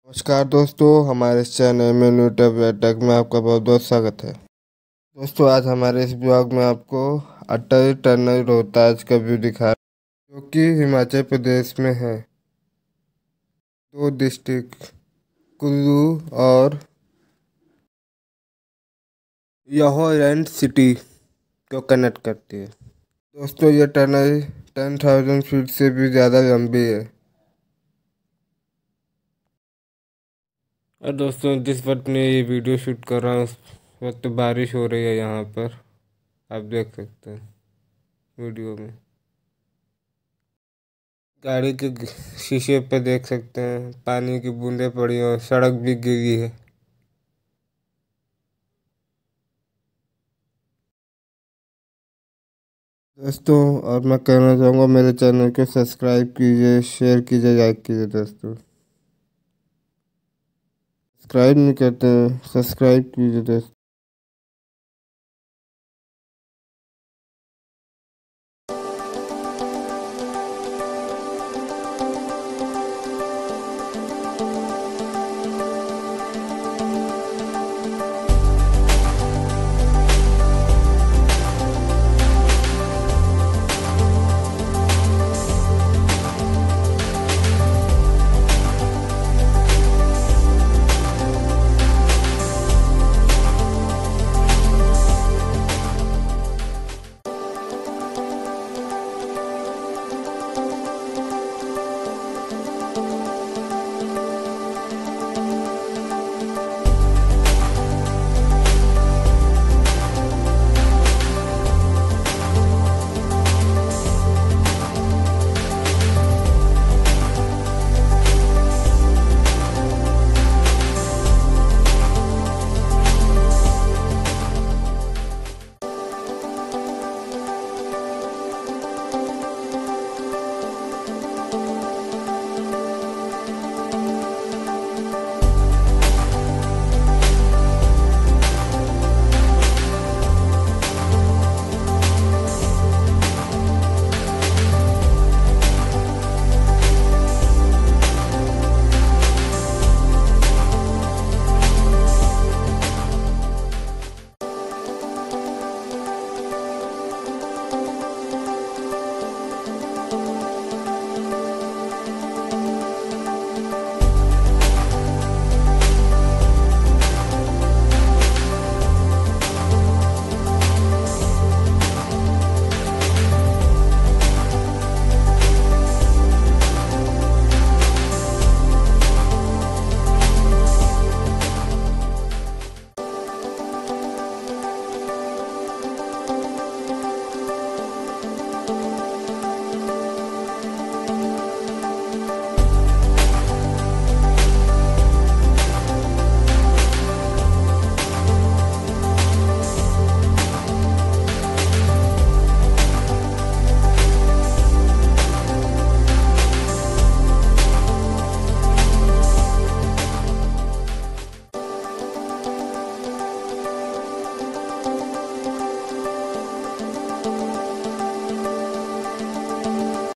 नमस्कार दोस्तों, हमारे इस चैनल में न्यू टेक में आपका बहुत बहुत स्वागत है। दोस्तों, आज हमारे इस ब्लॉग में आपको अटल टनल रोहतास का व्यू दिखा जो कि हिमाचल प्रदेश में है। दो डिस्ट्रिक्ट कुल्लू और लाहौर सिटी को कनेक्ट करती है। दोस्तों, ये टनल 10,000 फीट से भी ज़्यादा लंबी है। और दोस्तों, जिस वक्त मैं ये वीडियो शूट कर रहा हूँ उस वक्त बारिश हो रही है यहाँ पर। आप देख सकते हैं वीडियो में। गाड़ी के शीशे पे देख सकते हैं पानी की बूंदें पड़ी और सड़क भी गीली है। दोस्तों, और मैं कहना चाहूँगा मेरे चैनल को सब्सक्राइब कीजिए, शेयर कीजिए, लाइक कीजिए। दोस्तों, सब्सक्राइब नहीं करते हैं, सब्सक्राइब कीजिए दोस्तों।